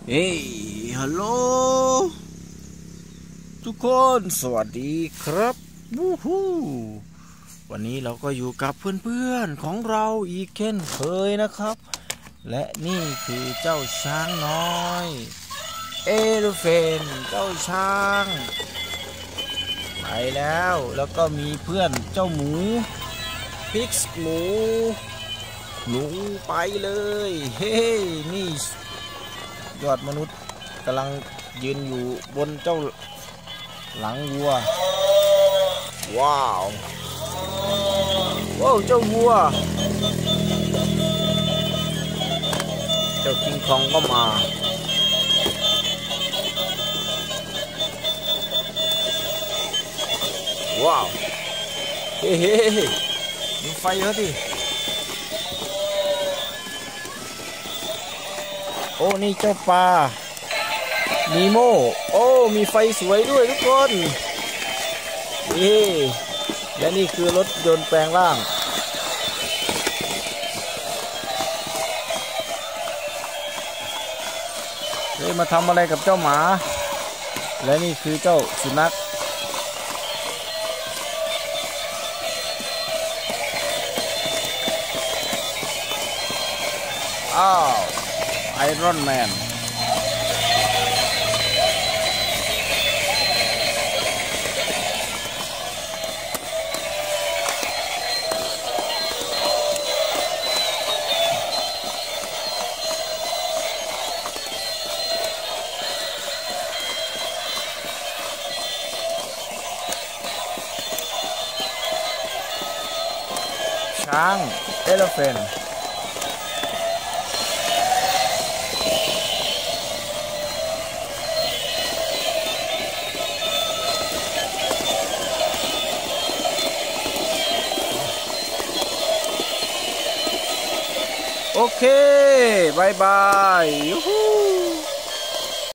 เฮ้ยฮัลโหลทุกคนสวัสดีครับวู้ฮู้วันนี้เราก็อยู่กับเพื่อนๆของเราอีกเช่นเคยนะครับ และนี่คือเจ้าช้างน้อยเอลูเฟนเจ้าช้างไปแล้วก็มีเพื่อนเจ้าหมูพิกส์หนูไปเลยเฮ้นี่ยอดมนุษย์กำลังยืนอยู่บนเจ้าหลังวัวว้าวเจ้าวัวเจ้าคิงคองก็มาว้าวเฮ้ดูไฟเขาดิโอ้นี่เจ้าปลานีโมโอ้มีไฟสวยด้วยทุกคนและนี่คือรถยนต์แปลงร่างมาทำอะไรกับเจ้าหมาและนี่คือเจ้าสุนัขไอรอนแมนช้างเอเลฟนโอเคบายบายยูฮู